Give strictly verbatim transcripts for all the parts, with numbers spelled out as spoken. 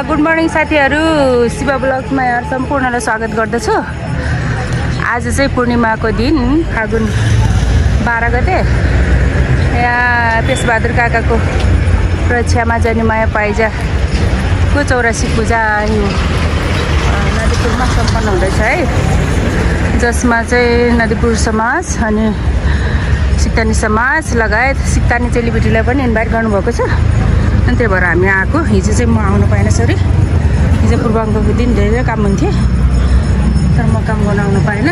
Good morning साथीहरू, शिव ब्लग्समा यहाँ सम्पूर्णलाई स्वागत गर्दछु। आज चाहिँ पूर्णिमाको दिन, फागुन बाह्र गते। यहाँ पेशबहादुर काकाको रक्षामा जाने माया पाइजाको चौरासी पूजा यो नदीपुरमा सम्पन्न हुँदैछ है, जसमा चाहिँ नदीपुर समाज अनि सिक्तानी समाज लगायत सिक्तानी चेलीबेटीलाई पनि इन्भाइट गर्नुभएको छ। अनि त्यही भएर हामी आएको। हिजो चाहिँ म आउनु पाएन, सरी। हिजो पूर्वाङ्गको दिन धेरै काम हुन्थ्यो, तर म काम गर्न आउनु पाएन।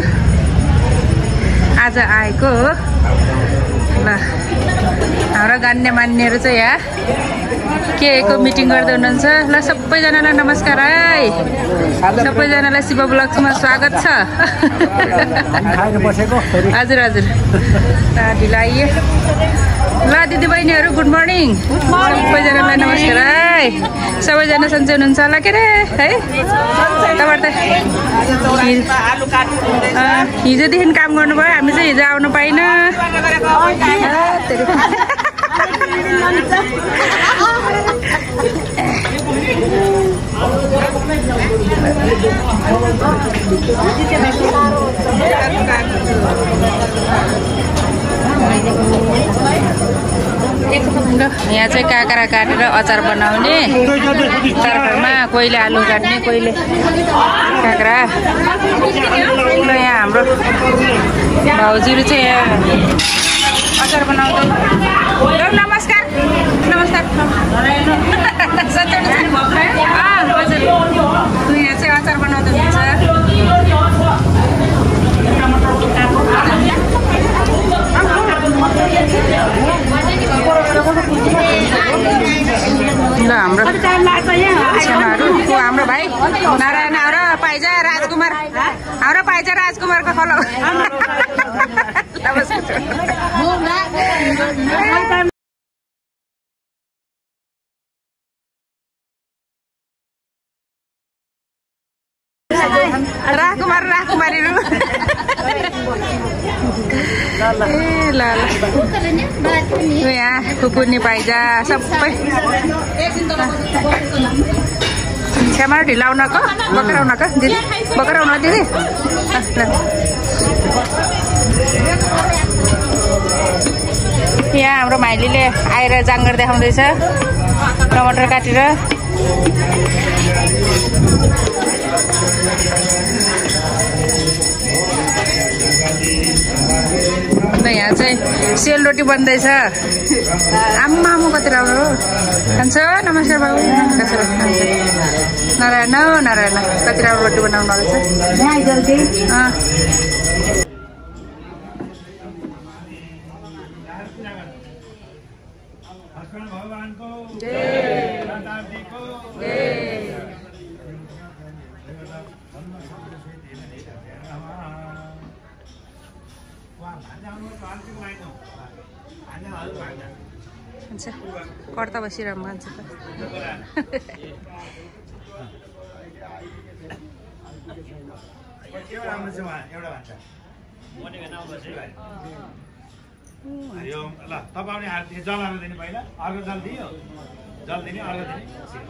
आज आएको हो। ल, हाम्रो गान्ने मान्नेहरू चाहिँ यहाँ के को मिटिङ गर्दै हुनुहुन्छ। ल, सबैजनालाई नमस्कार है। सबैजनालाई शिव ब्लग्समा स्वागत छ। हजुर हजुर, ढिला आइए। ल दिदीबहिनीहरू, गुड मर्निङ। सबैजनालाई नमस्कार है। सबैजना सन्चै हुनुहुन्छ होला के अरे है। तपाईँहरू त हिजोदेखि काम गर्नुभयो, हामी चाहिँ हिजो आउनु पाइनँ। यहाँ चाहिँ काँक्रा काटेर अचार बनाउने तर्कारमा, कोहीले आलु काट्ने, कोहीले काँक्रा। ल, यहाँ हाम्रो भाउजूहरू चाहिँ यहाँ अचार बनाउँदै। नमस्कार नमस्कार। हजुर, यहाँ चाहिँ अचार बनाउँदै हुन्छ। ल, हाम्रो छेमाहरू को हाम्रो भाइ नारायण आएर पाइजा राजकुमार, हाम्रो पाइजा राजकुमारको फलो। राजकुमार राजकुमारीहरू। ए ल ल, यहाँ कुकुर्नी पाइजा सबै छ्यामा ढिलाउनको बक्राउनको दिदी, बक्राउन दिदी। यहाँ हाम्रो माइलीले आएर जाँगर देखाउँदैछ टमाटर काटेर। यहाँ चाहिँ सेलरोटी बन्दैछ। आम्मा आमा कति राम्रो हो। खान्छ। नमस्कार बाबु। नारायण नारायण, कति राम्रो रोटी बनाउनु रहेछ। कर्ता बसिरह मान्छे त। ल, तपाईँ जल आउनु दिने पहिला, अर्को जल दियो, जल दिने, अर्को दिने।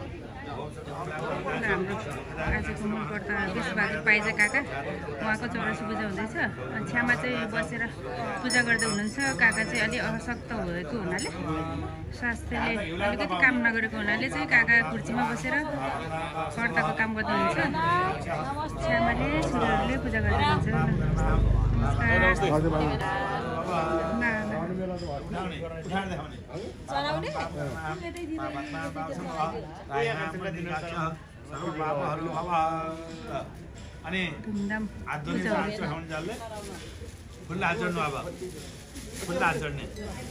हाम्रो आजको मूलकर्ता पेशबहादुर पाइजा काका, उहाँको चौरासी पूजा हुँदैछ। छ्यामा चाहिँ बसेर पूजा गर्दै हुनुहुन्छ। काका चाहिँ अलि अशक्त भएको हुनाले, स्वास्थ्यले अलिकति काम नगरेको हुनाले चाहिँ काका कुर्सीमा बसेर कर्ताको काम गर्दै हुनुहुन्छ। छ्यामाले छोरीहरूले पूजा गर्दै हुनुहुन्छ। अनि हात जोड्ने चढाउनु जसले खुल्ला हात जोड्नु, अब खुल्ला हात जोड्ने।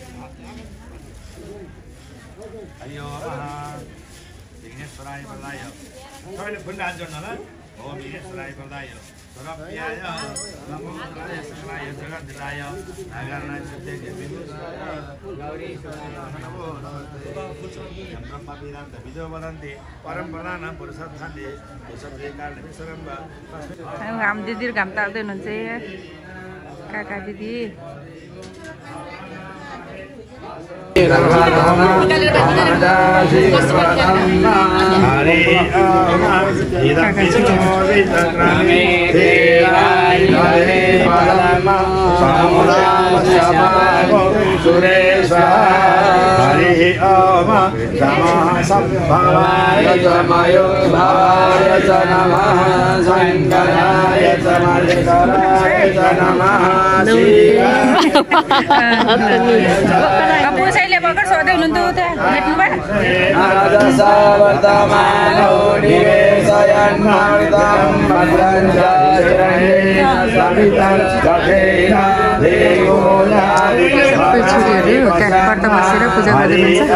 अयो विघ्नेश्वराय प्रदाय, सबैले खुल्ला हात जोड्नु होला। हो विघ्नेश्वराय प्रदाय, सरप्रियाय नमोन्द्राय सकलाय जगद्दिलाय नागार्णाय सत्यज्ञ गौरी नमो ब्रह्म वेदान्त विदो वदन्ति परम प्रधानं पुरुषार्थान्ते पुरुषत्वे कारणं विसरम्भ। घाम दिदीहरू घाम ताप्दै हुनुहुन्छ काका दिदी। Hari Om Sama Sampavaya Jamayo Bhavaya Janamaha Sankaraya Jamadekaraya Janamaha Kamu saya lihat bakar soalnya untuk teh, lihat mana? Ada sahabatama Divesayan Maritam Madran Jahirani Sabitan Jahirina Degonya Pencuri kan pada masih puja pada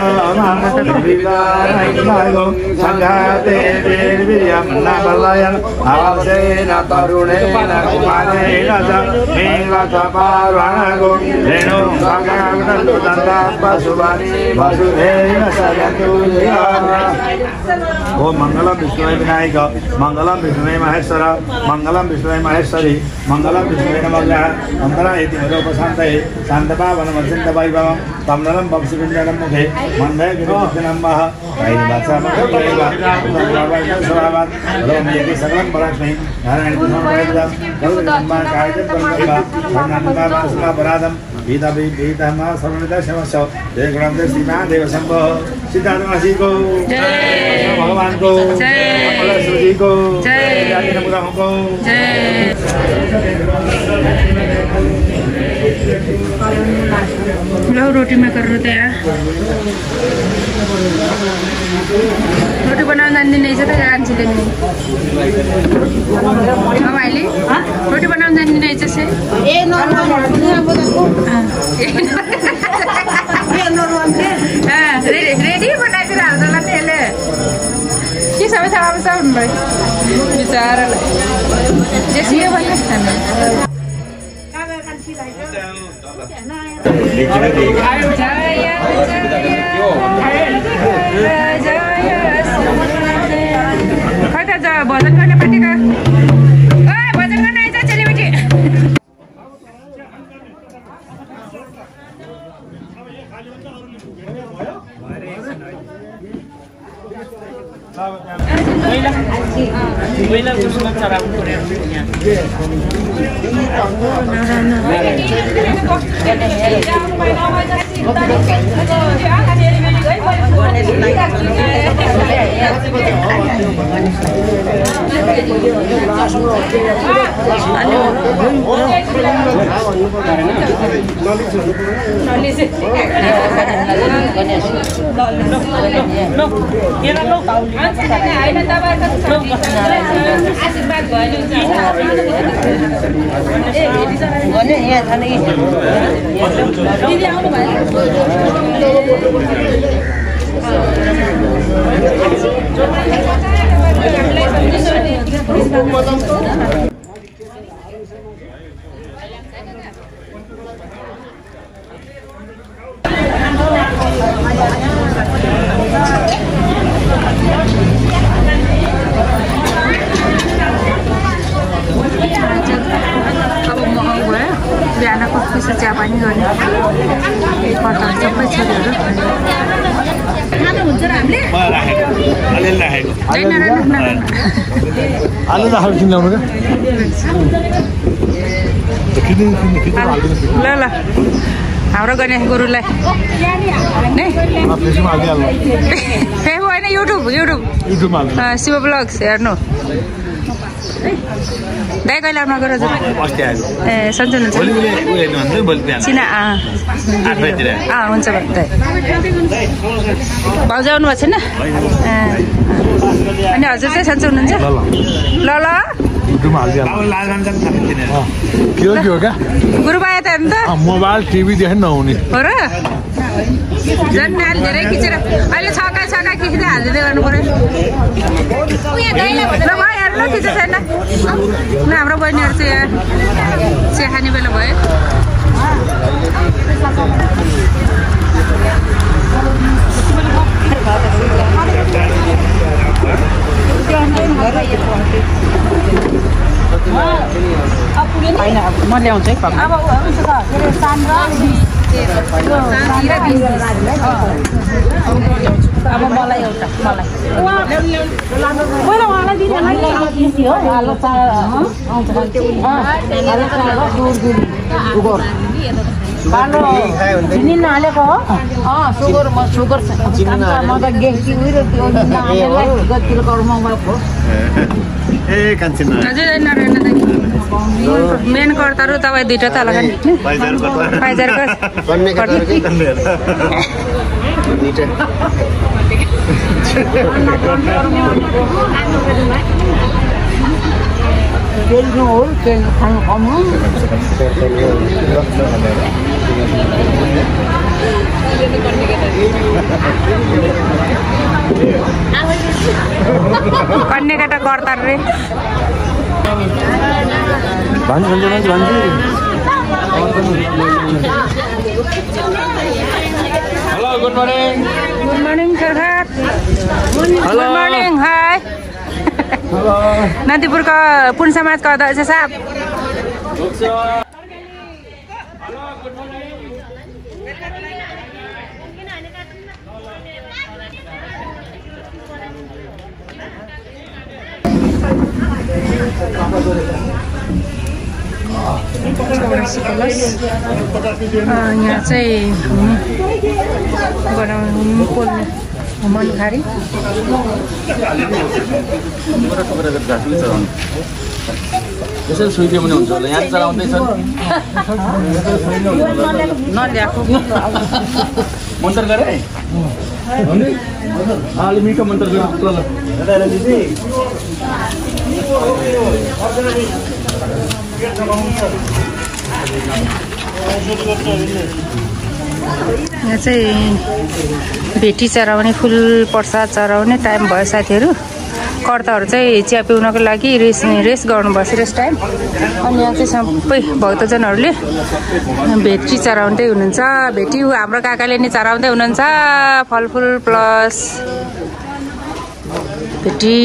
Sanggate Deviam Nabalayan Avasena Tarunena Kumanena Mila Taparanago Reno Sanggata Danta Pasubani Vasudena Sayantuya Om Mangalam Vishnu Vinayaka Mangalam Vishnu Maheshwara Mangalam Vishnu Maheshwari Mangalam Vishnu Namaga Mangala Iti Madopa Santai Santapa Vanamasinta Vaibhavam Tamnaram Bhamsivindyanam Mukhe Mandaya Girivishanam Maha Kaini Vatsa Makavaiva Uttravavajam Saravat Romiyaki Sakalam Parashmi Narayana Krishna Vaidam Gaudamma Kaitam Parangamba Parnanamba Vasula Paradam Gita Gita Ma Sarvanita Shamasya Jai Guramdev Sima Deva Sambho Siddhartha Masi Ko Jai Bhagavan Ko Jai Apala Suji Ko Jai Jai Namudam Ko Jai Lau roti makan roti ya. Roti बनाना जानती नहीं चाहता क्या आंची लेनी? हम आइली? रोटी banana जानती नहीं चाहते? ये नॉर्मल है, ये बोलो को? ये नॉर्मल है? हाँ, रेडी रेडी बनाई थी रात वाला तेले. किस समय था आप सब उन्हें? बिचारा ले. जैसे ये वाले हैं. Jaya Jaya Jaya Jaya Kau tak jawab bhajan गर्ने पार्टी का? ओए bhajan गर्न आइज चली बेटी. महिला कुसुम चराउनु पर्यो यहाँ आशीर्वाद भयो भने यहाँ छ नि दिदी आउनु भयो बिहानको पिसा चिया पनि गर्ने पत्ता सबै छोरीहरू हुन्छ र हामीले आलु राखेर किन ल्याउनु ल ल हाम्रो गणेश गुरुलाई नै फेसबुक होइन युट्युब युट्युब शिव ब्लग्स हेर्नु दाइ कहिले आउनु गएर ए सन्चो हुन्छ चिना अँ हुन्छ दाइ भाउजू आउनु भएको छैन अनि हजुर चाहिँ सन्चो हुनुहुन्छ ल ल गुरुबाया त हेर्नु त मोबाइल टिभी देखि नहुने हो र झन् नाल धेरै खिचेर अहिले छका छका खिच्दै हालिदिँदै गर्नु पर्यो ल भयो हेर्नु खिचेको छैन ल हाम्रो बहिनीहरू चाहिँ यहाँ चिया खाने बेला भयो म ल्याउँछु है अब मलाई एउटा मलाई पहिला उहाँलाई दिनु आलो चिनी नहालेको हो सुगर म सुगर म त गेस्टी उयो त्यो गतिलो गरौँ भएको ए कान्छी हजुर नारायण दाजु मेन कर्ताहरू तपाईँ दुईटा तल खाने पाइजार खेल्नु हो खेल्नु खानु खानु कन्ने केटा कर्ता रे hello good morning good morning सरकार गुड मर्निङ हाई नन्दीपुरको पुन समाजको अध्यक्ष साहब यहाँ चाहिँ बनाउनु पोल्ने मन खारी यसरी सुइदियो भने हुन्छ होला यहाँ चलाउँदैछ नल्याएको मन्तर गरे अलि मिठो मन्तर गरे यहाँ चाहिँ भेटी चराउने फुल प्रसाद चराउने टाइम भयो साथीहरू कर्ताहरू चाहिँ चिया पिउनको लागि रेस रेस गर्नुभएको छ रेस टाइम अनि यहाँ चाहिँ सबै भक्तजनहरूले भेटी चराउँदै हुनुहुन्छ भेटी हाम्रो काकाले नि चराउँदै हुनुहुन्छ फलफुल प्लस भेटी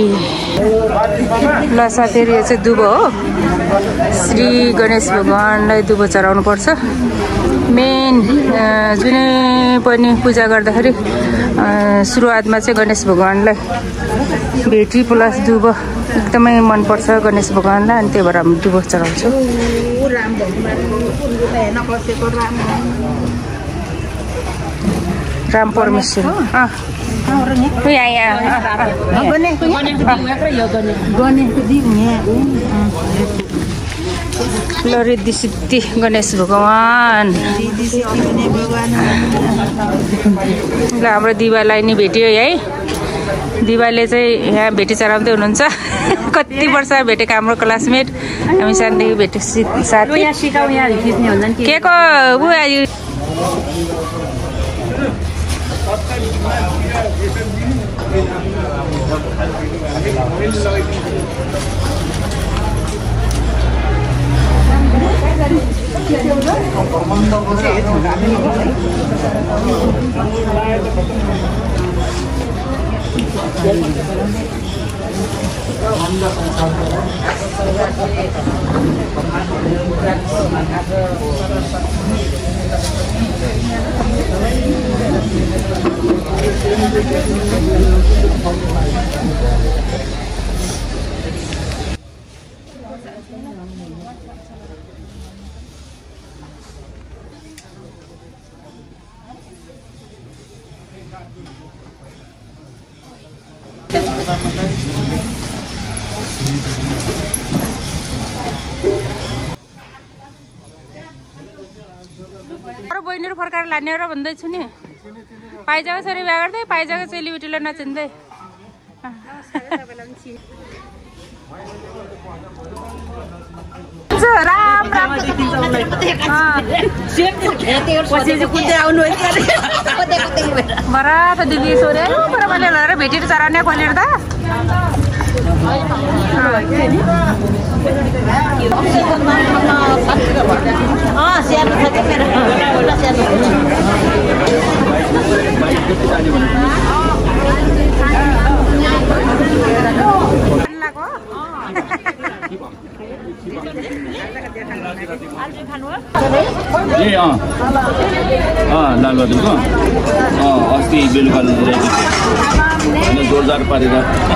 ल साथीहरू यो चाहिँ दुबो हो श्री गणेश भगवानलाई दुबो चढाउनु पर्छ मेन जुनै पनि पूजा गर्दाखेरि सुरुवातमा चाहिँ गणेश भगवानलाई भेटी प्लस दुबो एकदमै मनपर्छ गणेश भगवानलाई अनि त्यही भएर हामी दुबो चढाउँछौँ राम परमेश्वर ल रिद्धि सिद्धि गणेश भगवान ल हाम्रो दिवालाई नि भेट्यो है दिवाले चाहिँ यहाँ भेटी चढाउँदै हुनुहुन्छ कति वर्ष भेटेको हाम्रो क्लासमेट हामी सानदेखि भेटेको साथी के को ऊ बहिनीहरू फर्काएर लाने र भन्दैछु नि पाइजाको छोरी बिहा गर्दै पाइजाको चेलीबेटीलाई नचिन्दै राम राम बरा त दिदी छोरे बरा मैले लगाएर भेटेर चराउने खोलेर त ए अँ अँ लालबहादुरको अँ अस्ति बेलुका ल्याइदिएको होइन जोरजार पारेर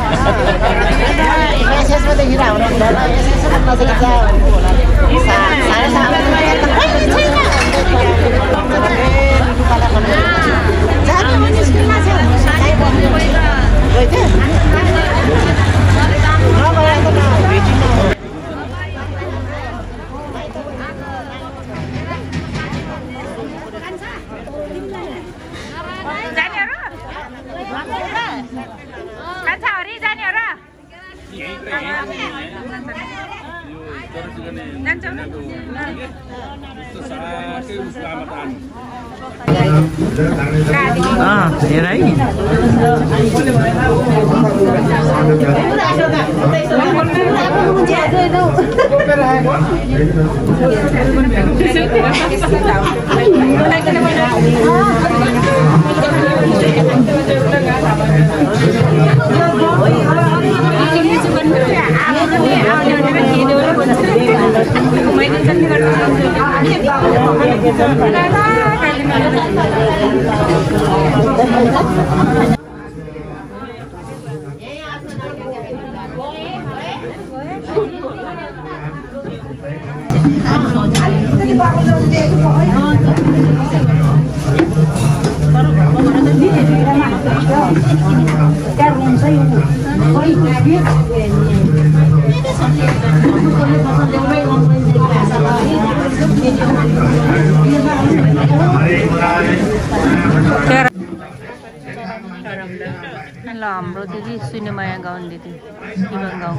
ल हाम्रो दिदी सुनेमाया गाउँ दिदी जीवन गाउँ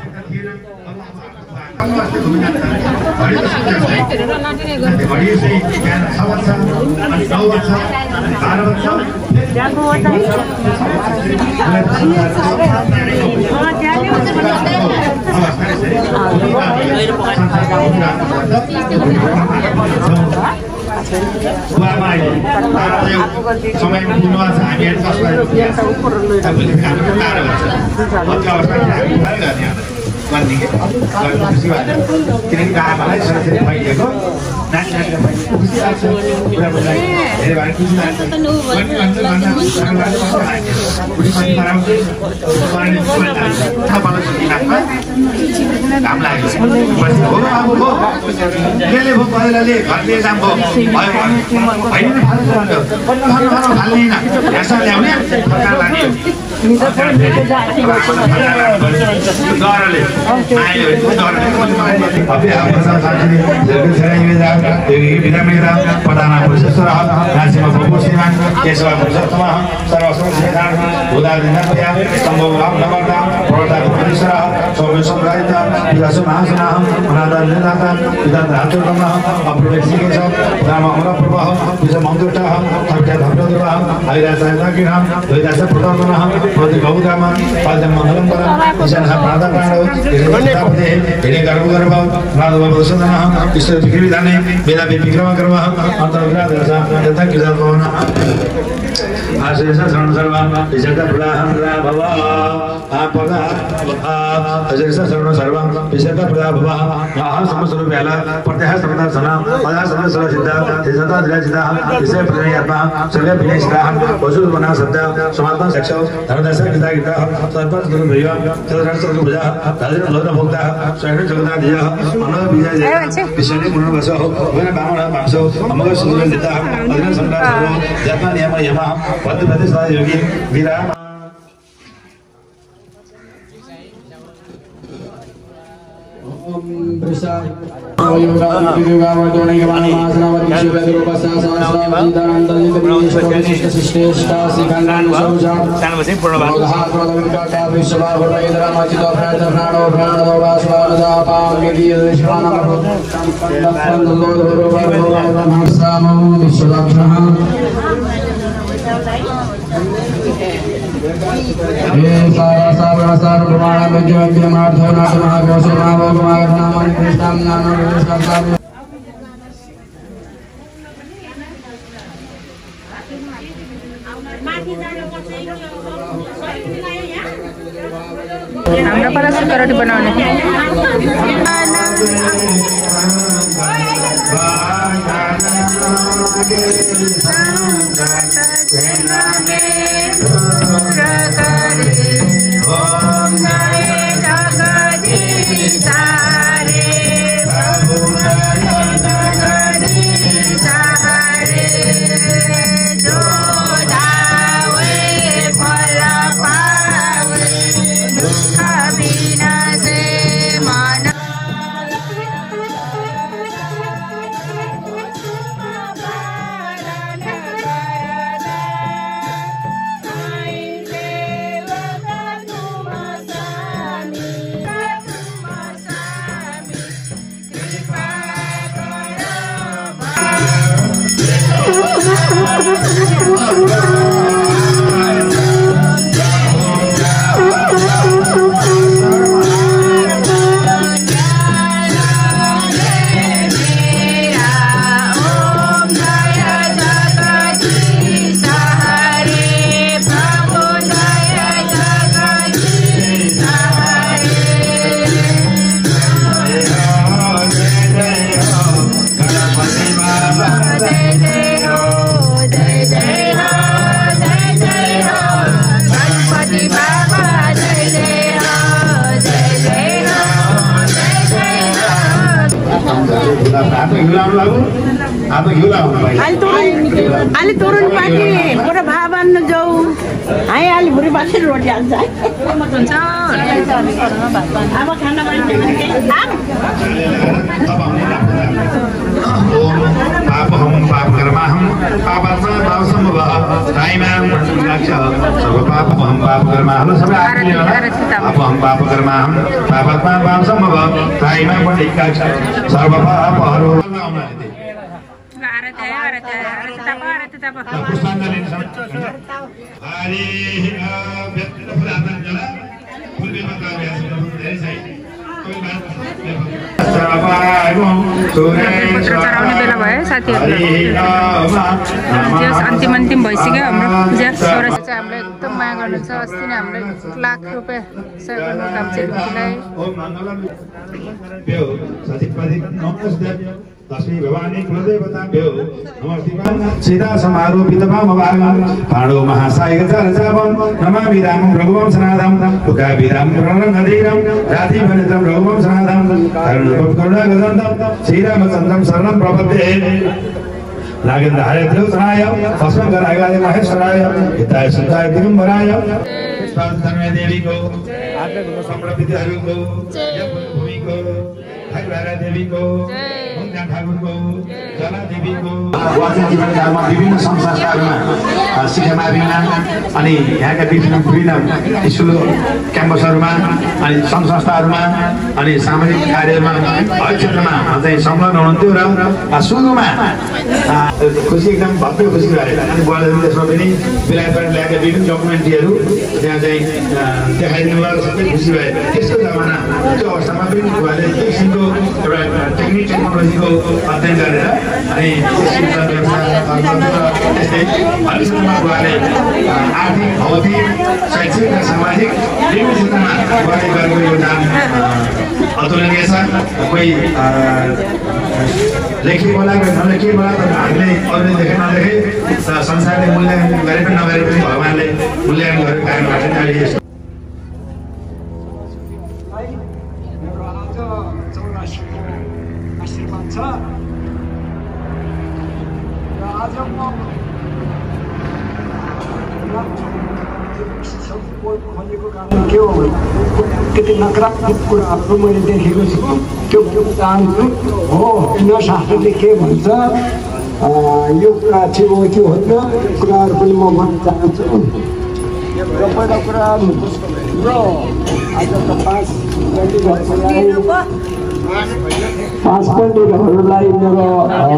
समय दिनुवा छ हामीहरु कसलाई तपाईले काम गाह्रो हुन्छ त्यो अवस्थामा हामी के गर्ने गर्ने के खुसी भएर किनकि आमालाई सरस्वती भइदिएको नानी नानीलाई खुसी लाग्छ कुरा बोलाई धेरै भएर खुसी लाग्छ पनि भन्छ भन्दा खुसी पनि गराउँछ गर्ने थाहा पाउन सकिरहेको काम लाग्यो हो अब हो केले भो पहिलाले घरले जाम भो भयो होइन फाल्नु फाल्नु फाल्दैन हेर्सा ल्याउने सरकार लाने डरले आयो डरले अबे हाम्रो साथीले जति छराइ मेरा देवी बिना मेरा पदाना प्रशस्तर राशिमा प्रभु श्रीमान केशव पुरुषोत्तम सर्वस्व श्रीधार उदार दिनप्रिया सम्भव भाव नवरता प्रवता पुरेश्वर सौम्य सम्राजिता विलास महासनाहं अनादर निदाता विदान धातुर्गमः अप्रवेशिकेशव राम अमर प्रभः विष मन्त्रतः सत्य धर्मदेवः आयुराचार्यकिरहं द्वैदास प्रतर्पणः प्रति गौग्राम पादं मङ्गलं परं ईशानः प्रातःकाण्डौ हिरण्यतापते हिरण्य गर्भगर्भ राधववसुधनः ईश्वर विक्रिविधाने वेदापि विक्रमकर्मः अन्तर्ग्रादरसा यथा किरातभवन आशेष शरण सर्वा विशेष प्रदाहं भव आपदा आशेष शरण सर्वा विशेष प्रदा भव आह समस्वरूप याला प्रत्यह समता सना अदा समस्वरूप सिद्ध सिद्धता दिलाजिता विषय प्रयात्मा सर्व विनेशता वसुल बना शब्द समात्मा सक्षौ धर्मदर्श गीता गीता सर्वत गुरु भैया चतुर्थ गुरु भैया दादिन लोक भोक्ता स्वयं जगदा दिया मनोज विजय विश्वनि पुनर्वस हो वेन बामण मांसो अमग सुंदर दिता अदिन संदार सर्व यत्न नियम यम पद पद सदा योगी विराम Bersai, yoga, yoga, wadona, yoga, asana, wadana, yoga, yoga, asana, asana, wadana, wadana, yoga, yoga, sista, sista, sikandan, soja, yoga, yoga, vishwa, yoga, idra, majida, prada, prado, prado, vasva, dapa, gedi, vishwana, panda, lord, yoga, yoga, namaskama, vishwadakshana. ये सारा सारा सारा प्रमाण में जो विमार्थ हो नाम महागोष नाम कुमार नाम कृष्ण नाम कृष्ण नाम हाम्रो पाला सुकरटी बनाउने अलि तोरण पाकी पुरा भाव आन्नु जाऊ हाय अलि भुरी बासी रोटी हाल्छ है मत हुन्छ अब खाना पापहं पापकर्माहं पापात्मा पापसम्भव ताइमां लक्ष्य सर्व पापहं पापकर्माहं सबै आत्मीय पापहं पापकर्माहं पापात्मा पापसम्भव ताइमां पनि लक्ष्य सर्व पापहरू आरती आरती आरती तप आरती तप पुष्पाञ्जलि हरि व्यक्तिगत प्रार्थना जला पूर्वमा कार्य धेरै चाहिँ चढाउने बेला भयो साथीहरू अन्तिम अन्तिम भइसक्यो हाम्रो पूजा छोरा चाहिँ हामीलाई एकदम माया गर्नुहुन्छ अस्ति नै हामीले लाख रुपियाँ सहयोग गर्नु काम चाहिँ लक्ष्मी भवानी कुलदेवताभ्यो नमस्ते सीता समारोपित वामभागं पाणो महासायगचारचापं नमामि रामं रघुवं सनादं लोकाभिरामं प्रणरनधीरं जातिवनितं रघुवं सनादं करुणरूपं करुणागदन्तं श्रीरामचन्द्रं शरणं प्रपद्ये नागेन्द्र हरिद्रोचनाय भस्मकरागाय महेश्वराय हिताय सुताय दिगम्बराय स्वामी देवी को आग्रह सम्प्रविधिहरूको भूमिको भाइभारा देवीको ठाकुरको जला देवीको जीवनकालमा विभिन्न संस्थाहरूमा शिक्षा माविमा अनि यहाँका विभिन्न विभिन्न स्कुल क्याम्पसहरूमा अनि सङ्घ संस्थाहरूमा अनि सामाजिक कार्यमा हरेक क्षेत्रमा चाहिँ संलग्न हुनुहुन्थ्यो र सुरुमा खुसी एकदम भव्य खुसी गरेर अनि बुवाले त्यसमा पनि बेलायतबाट ल्याएका विभिन्न डकुमेन्ट्रीहरू त्यहाँ चाहिँ देखाइदिनु भयो सबै खुसी भए त्यसको जमाना त्यो अवस्थामा पनि बुवाले एक किसिमको एउटा टेक्निक टेक्नोलोजीको अध्ययन गरेर अनि त्यस्तै अहिलेसम्म बुवाले आर्थिक भौतिक शैक्षिक र सामाजिक विभिन्न क्षेत्रमा बुवाले गरेको योगदान अतुलनीय छ। कोही लेखी बोला कोही नलेखी बोला तर हामीले अरूले देखे नदेखे संसारले मूल्याङ्कन गरे पनि नगरे पनि भगवान्ले मूल्याङ्कन गरेको कारणबाट चाहिँ अहिले यस्तो के हो त्यति नकारात्मक कुराहरू मैले देखेको छु त्यो चाहन्छु हो किन शास्त्रले के भन्छ यो कुरा चाहिँ हो कि होइन कुराहरू पनि म भन्न चाहन्छु र पहिला कुरा र आज त पाँच पाँच पण्डितहरूलाई मेरो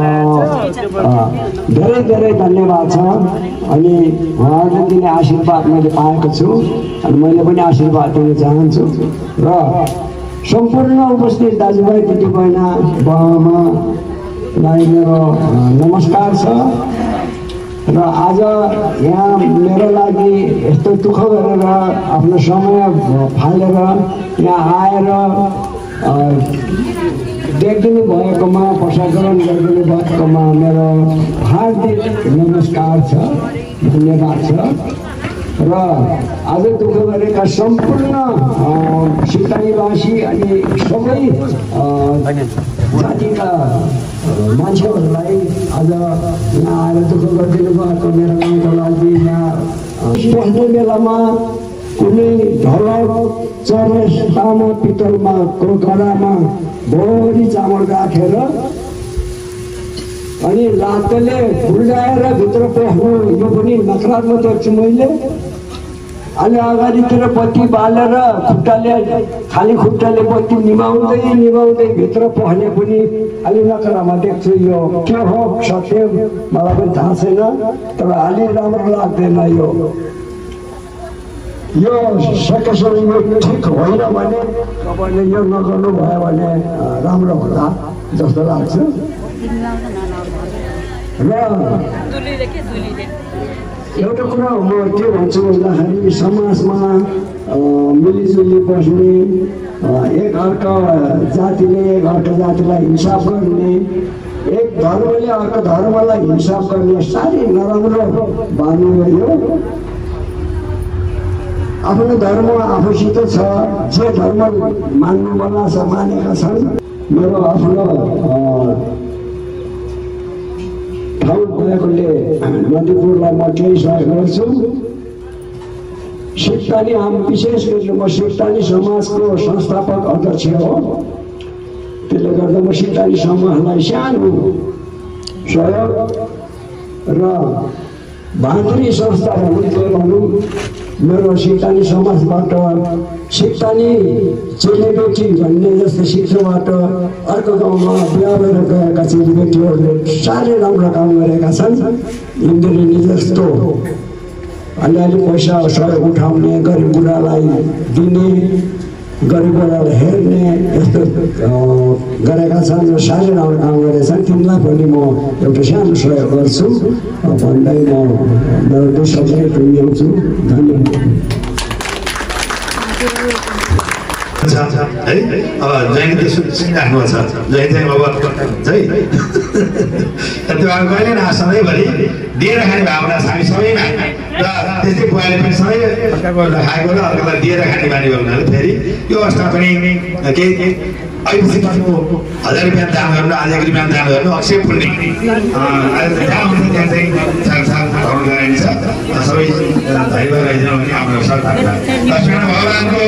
धेरै धेरै धन्यवाद छ अनि उहाँहरूले दिने आशीर्वाद मैले पाएको छु अनि मैले पनि आशीर्वाद दिन चाहन्छु र सम्पूर्ण उपस्थित दाजुभाइ दिदीबहिनी बाबामालाई मेरो नमस्कार छ र आज यहाँ मेरो लागि यस्तो दुःख गरेर आफ्नो समय फालेर यहाँ आएर देखिदिनु भएकोमा प्रसारण गरिदिनु भएकोमा मेरो हार्दिक नमस्कार छ, धन्यवाद छ। र आज दुःख गरेका सम्पूर्ण सिक्तानीवासी अनि सबै जातिका मान्छेहरूलाई आज यहाँ आएर दुःख गरिदिनु भएको मेरो गाउँको लागि यहाँ बस्ने बेलामा कुनै ढलक चरस तामा पितलमा गरामा भोरी चामल राखेर अनि लातले फुल्डाएर भित्र पस्नु, यो पनि नकारात्मक देख्छु मैले। अनि अगाडितिर बत्ती बालेर खुट्टाले खाली खुट्टाले बत्ती निभाउँदै निभाउँदै भित्र पस्ने पनि अलि नकारात्मक देख्छु। यो के हो सत्य मलाई पनि थाहा छैन, तर अलि राम्रो लाग्दैन। यो यो सकेसम्म यो ठिक होइन भने तपाईँले यो नगर्नु भयो भने राम्रो होला जस्तो लाग्छ। र एउटा कुरा म के भन्छु भन्दाखेरि समाजमा मिलिजुली बस्ने, एक अर्का जातिले एक अर्का जातिलाई हिंसा गर्ने, एक धर्मले अर्को धर्मलाई हिंसा गर्ने साह्रै नराम्रो बानी हो यो। आफ्नो धर्म आफूसित छ, जे धर्म मान्नु मन छ मानेका छन्। मेरो आफ्नो ठाउँ भएकोले नदीपुरलाई म केही सहयोग गर्छु। सिक्तानी आम विशेष गरी म सिक्तानी समाजको संस्थापक अध्यक्ष हो, त्यसले गर्दा म सिक्तानी समाजलाई सानो सहयोग र भान्त्री संस्था भनौँ मेरो सिक्तानी समाजबाट सिक्तानी चेलीबेटी भन्ने जस्तो शिक्षाबाट अर्को गाउँमा बिहा भएर गएका चेलीबेटीहरूले साह्रै राम्रो काम गरेका छन्। इन्द्रिणी जस्तो अलिअलि पैसा सहयोग उठाउने, गरिब बुढालाई दिने, गरिब बुढालाई हेर्ने यस्तो गरेका छन् र साह्रै राम्रो काम गरेका छन्। तिमीलाई पनि म एउटा सानो सहयोग गर्छु भन्दै म मेरो दुई शब्द टुङ्ग्याउँछु। धन्यवाद। है अब जयन्ती सुनिराख्नु छ, जयन्ती अब है त्यो अब कहिले न सधैँभरि दिएर खाने भावना छ हामी सबैमा। र त्यस्तै बुवाले पनि सबै अर्काको खाएको र अर्कालाई दिएर खाने बानी भयो हुनाले फेरि यो अवस्था पनि केही ऐपछि कसको हजार रुपियाँ दान गर्नु, आज एक रुपियाँ दान गर्नु अक्षय पुण्य आज जहाँ हुन्छ त्यहाँ चाहिँ सालसाल धर्म गराइन्छ। सबै धैर्य रहिदिनु भने हाम्रो सरकारलाई लक्ष्मण भगवानको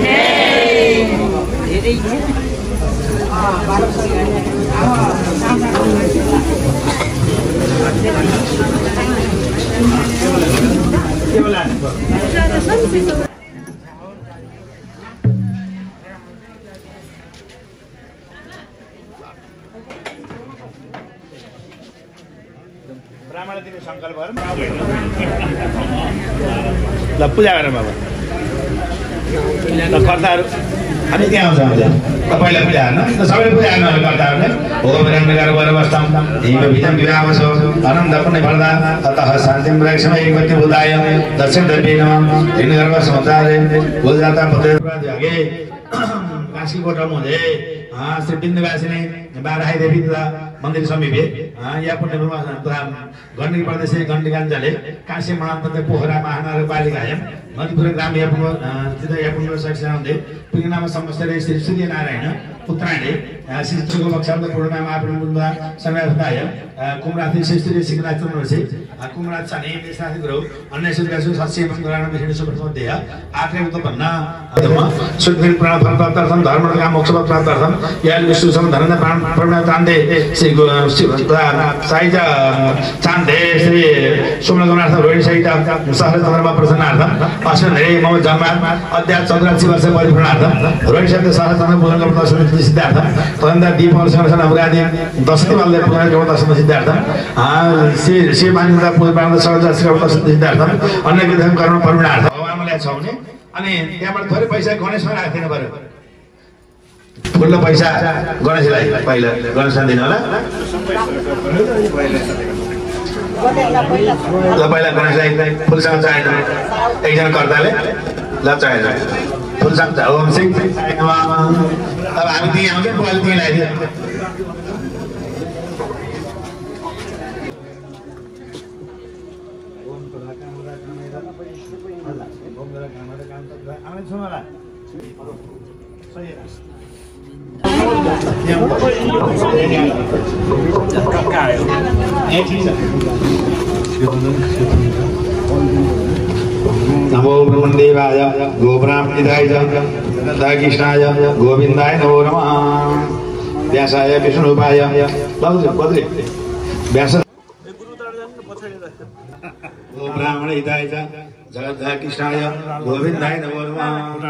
ब्राह्मण दिने सङ्कल्पहरू ल पूजा गरेर बाबा ल कर्ताहरू हामी त्यहाँ आउँछ हुन्छ पहिला पूजा हाल्नु सबैले पूजा हाल्नु कर्ताहरूले हो विरामनगर गएर बस्छौँ हिम भिजम विवाहसो आनन्द पुण्य फलदा अतः शान्तिं प्रक्षम एकमति बुधाय दक्षिण दर्पी नम हिम गर्भ समुदाय गुजराता पत्र आगे काशी कोटा मुझे हाँ श्री बिन्दुवासिनी बाराही देवी तथा मन्दिर समीपे या पुण्यमा गण्डकी प्रदेश गण्डकाञ्चले काशी महापन्त पोखरा महानगरपालिकायं मणिपुर ग्राम यापुङ तिथ यापुङ सक्सेना हुँदै पुगिनामा समस्याले श्री सूर्यनारायण पुत्राले श्री चुगो बक्साले पूर्णनाम आफ्नो मुन्दा समयताय कुमराथि श्री श्री सिंहनाथ चन्द्रसे कुमराथ छाने देशनाथ गुरु अन्य सुदगासु सस्य मङ्गलान विष्णु सुप्रसोदय आत्रे उत भन्ना सुदगिर प्राण फल प्राप्तार्थम धर्म काम मोक्ष प्राप्तार्थम या विष्णु सम धर्म प्राण प्रणा चान्दे श्री साइजा चान्दे श्री सुमलगनाथ रोहिणी सहित सहर चन्द्रमा प्रसन्नार्थम अश्विन धेरै मम जन्म अध्यात्म चन्द्राक्षी वर्ष परिपूर्णार्थम रोहिणी सहित सहर चन्द्र पूजन दर्शन सिद्धार्थ तदन्त दीप वर्षण अवगादि दशमी बलले पूजन दर्शन सिद्धार्थ श्री श्री मानिन्दा पूजा प्राण सहज दर्शन सिद्धार्थ अन्य विधम कर्म परिपूर्णार्थ भगवानले छ भने अनि त्यहाँबाट थोरै पैसा गणेशमा राख्दिनु पर्यो फुल्लो पैसा गणेशलाई पहिला गणेशलाई दिनु होला ल पहिला गणेशलाई फुलसँग चाहिन्छ एकजना कर्ताले ल चाहिन्छ फुल सक्छ ओम सिंह अब हामी त्यहीँ आउँछौँ पहिले त्यहीँ लगाइदियो नमो ब्रह्मदेवाय गोब्राह्मणिदाय कृष्णाय गोविन्दाय नमो नमः व्यासाय विष्णुपाय बद्रे व्यास गोब्राह्मणिदाय जगद्धाय कृष्णाय गोविन्दाय नमो नमः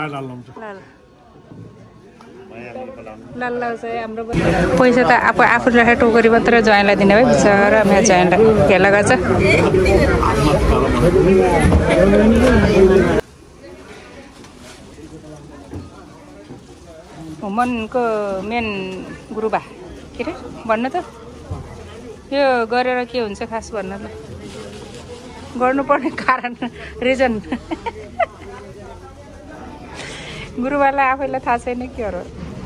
पैसा त आफू आफूले राखेर टोकरी मात्र ज्वाइँलाई दिने भए बिचरा मेरो ज्वाइँलाई भेला गर्छ मनको मेन गुरुबा के अरे भन्नु त यो गरेर के हुन्छ खास भन्नु त गर्नुपर्ने कारण रिजन गुरुबालाई आफैलाई थाहा छैन के हो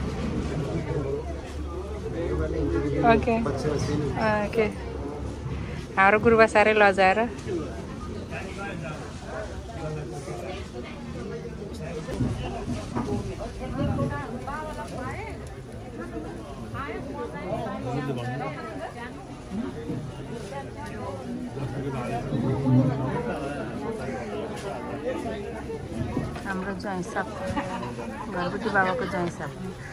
ओके ओके हाम्रो गुरुबा साह्रै लजाएर हाम्रो ज्वाइँ साहब घरबुटी बाबाको ज्वाइँ साहब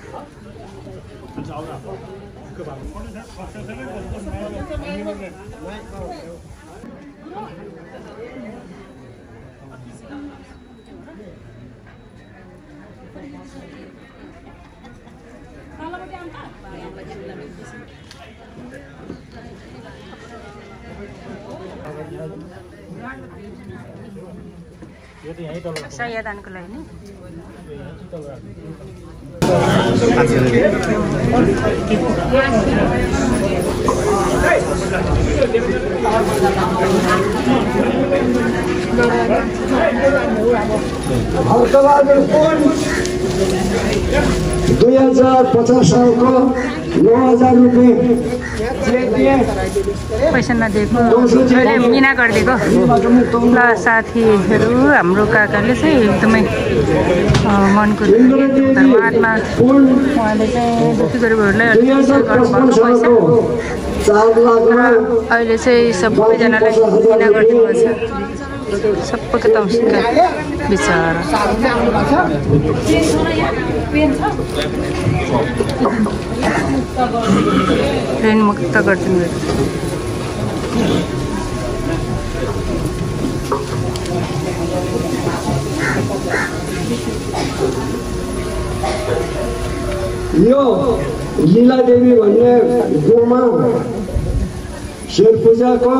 सयदानको लागि नि दुई हजार पचास सालको नौ हजार रुपियाँ पैसा नदिएको मैले मिना गरिदिएको ल साथीहरू हाम्रो काकाले चाहिँ एकदमै मनको धर्मात्मा उहाँले चाहिँ दुःखी गरिबहरूलाई गर्नुभएको पैसा र अहिले चाहिँ सबैजनालाई मिना गरिदिनु छ सबैको तम्सिका बिचरा ऋण मुक्त गरिदिनु यो लीला देवी भन्ने गोमा शिव पूजाको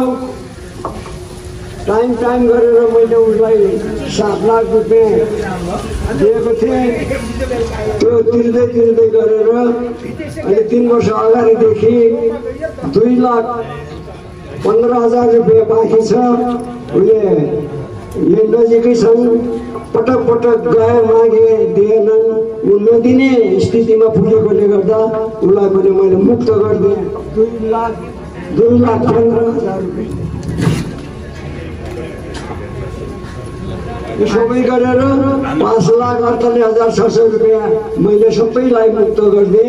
टाइम टाइम गरेर मैले उसलाई सात लाख रुपियाँ दिएको थिएँ त्यो तिर्दै तिर्दै गरेर अहिले तिन वर्ष अगाडिदेखि दुई लाख पन्ध्र हजार रुपियाँ बाँकी छ उसले यही नजिकै छन् पटक पटक गए मागे दिएनन् ऊ नदिने स्थितिमा पुगेकोले गर्दा उसलाई पनि मैले मुक्त गरिदिएँ दुई लाख दुई लाख पन्ध्र हजार रुपियाँ यो सबै गरेर पाँच लाख अडतालिस हजार छ सय रुपियाँ मैले सबैलाई मुक्त गरिदिएँ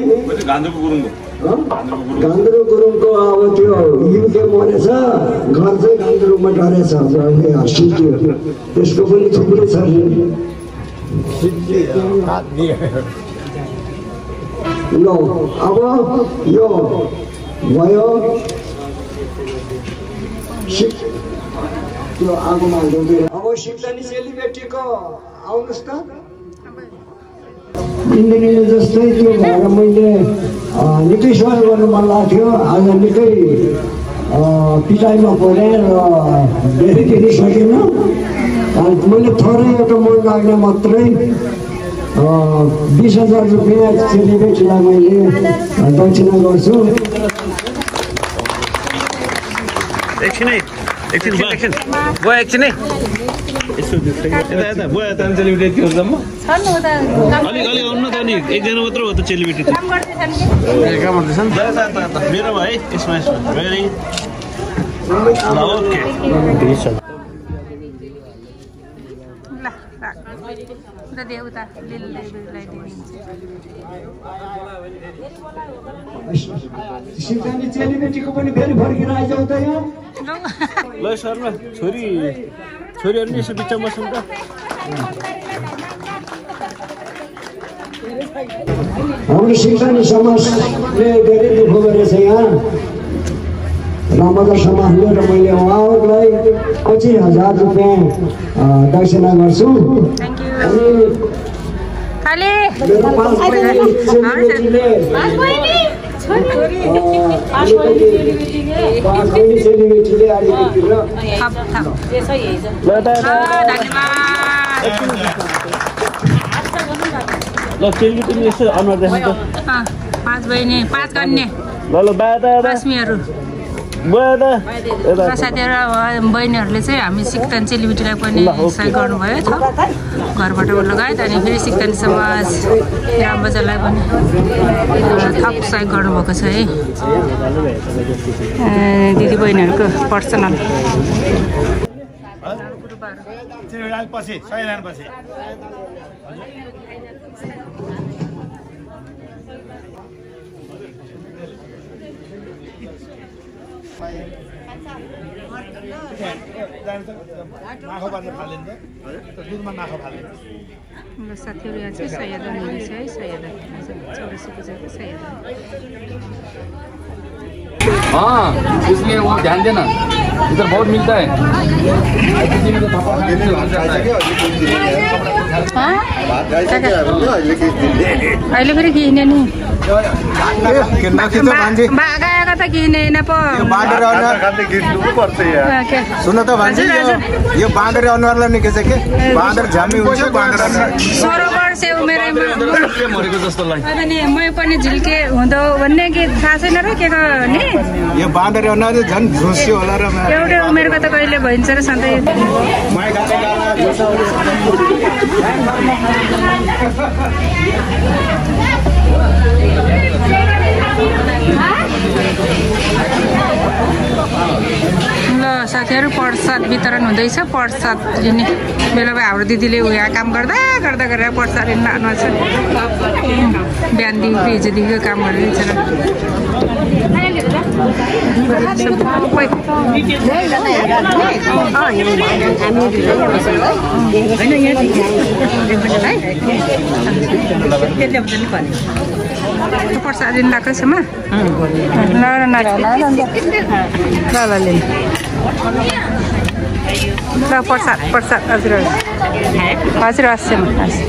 गान्द्रो गुरुङको अब त्यो युके मरेछ घर चाहिँ गान्द्रोमा डरेछ सिक्यो त्यसको पनि थुप्रै छ ल अब यो भयो त्यो आगोमा अब सिक्दानी चेलीबेटीको आउनुहोस् त इन्दिनीले जस्तै त्यो भएर मैले निकै सहयोग गर्नु मन लाग्थ्यो आज निकै पिटाइमा परेँ र धेरै धेरै सकेन मैले थोरै एउटा मन लाग्ने मात्रै बिस हजार रुपियाँ चेलीबेटीलाई मैले दक्षिणा गर्छु एकछिनै एकछिन एकछिन गयो एकछिन है यसो यता यता गयो यता चेलीबेटी यति हुन्छ म अलिक अलिक आउनु न त अनि एकजना मात्र हो त चेलीबेटी त काम गर्दैछ नि मेरो भयो है यसमा यसमा भेरी ल ओके उता दे उता लिललाई सिकानी चेलीबेटीको पनि फेरि फर्केर आइजाउँ त यहाँ ल शर्मा छोरी छोरीहरू नि यसो बिचमा बस्नु त हाम्रो सिकानी समाजले धेरै दुःख गरेछ यहाँ रामगर समाजले र मैले उहाँहरूलाई पच्चिस हजार रुपियाँ दक्षिणा गर्छु अनि खाली मेरो पाँच बहिनी चेलीबेटीले पाँच बहिनी चेलीबेटीले अलिकति र थप थप ल चेलीबेटी यसो अनुहार देखाउँ त पाँच बहिनी पाँच कन्या ल ल बादा पाँचमीहरू बादा साथीहरू बहिनीहरूले चाहिँ हामी सिक्तान चेलीबेटीलाई पनि सहयोग गर्नुभयो थप घरबाट लगायत अनि फेरि सिक्तान समाज रामबजारलाई पनि थप सहयोग गर्नुभएको छ है दिदी बहिनीहरूको पर्सनल पछि सय पछि नाखो पार्न फालिन्छ दुधमा नाखो फालिन्छ ल साथीहरू यहाँ चाहिँ सयदान हुँदैछ है सयदान चौरासी पूजाको सयदान हाँ इसलिए वो ध्यान देना इधर बहुत मिलता है अहिले फेरि किने नि बागाएको त किनेन पो सुन त भान्जी यो बाँदरे अनुहारलाई निकेछ के बाँदर झ्यामी हुन्छ सोह्र वर्ष उमेरैमा मरेको जस्तो लाग्यो अनि म पनि झिल्के हुँदो भन्ने कि थाहा छैन र के गर्ने यो बाँदरे अनुहार झन् झुस्यो होला र एउटै उमेरको त कहिले भइन्छ र सधैँ ल साथीहरू प्रसाद वितरण हुँदैछ प्रसाद लिने बेला भए हाम्रो दिदीले उयो काम गर्दा गर्दा गरेर प्रसाद लिन लानु छ बिहानदेखिको हिजोदेखिको काम गरिरहेछ र प्रसाद लिन लगाएको छ म ल ल ल ल लिनु ल प्रसाद प्रसाद हजुर हजुर हस् म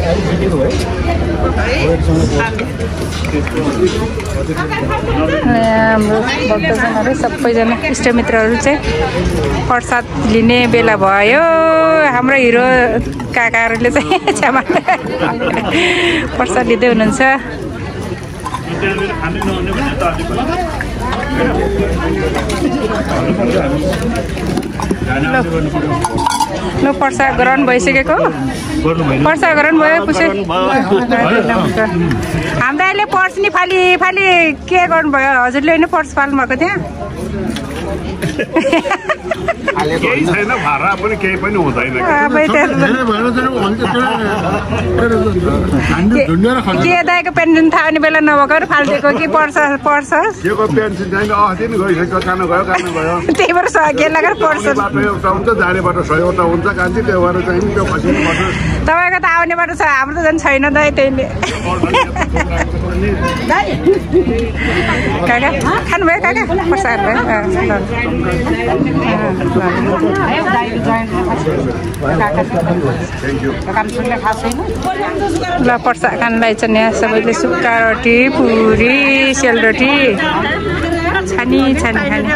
हाम्रो भक्तजनहरू सबैजना इष्टमित्रहरू चाहिँ प्रसाद लिने बेला भयो हाम्रो हिरो काकाहरूले चाहिँ क्षमा प्रसाद लिँदै हुनुहुन्छ ल पर्सा ग्रहण भइसकेको पर्सा ग्रहण भयो पुसे हाम्रो अहिले पर्स नि फाली फाली के गर्नुभयो हजुरले होइन पर्स फाल्नु भएको त्यहाँ केही छैन भाडा पनि केही पनि हुँदैन के दाइको पेन्सन थाहा हुने बेला नभएको फालिदिएको कि पर्छ पर्छ पेन्सन छैन अस्ति नि गइसक्यो कहाँ गयो कहाँ गयो त्यही भएर के लगाएर पर्छ एउटा हुन्छ जानेबाट सयवटा हुन्छ कान्छी त्यो भएर चाहिँ त्यो खसिनुपर्छ तपाईँको त आउने बाटो छ हाम्रो त झन् छैन दाइ त्यहीले काका खानुभयो काका प्रसाद भयो ल पर्सा खानलाई चाहिँ यहाँ सबैले सुक्खा रोटी पुरी सेलरोटी छानी छानी खाने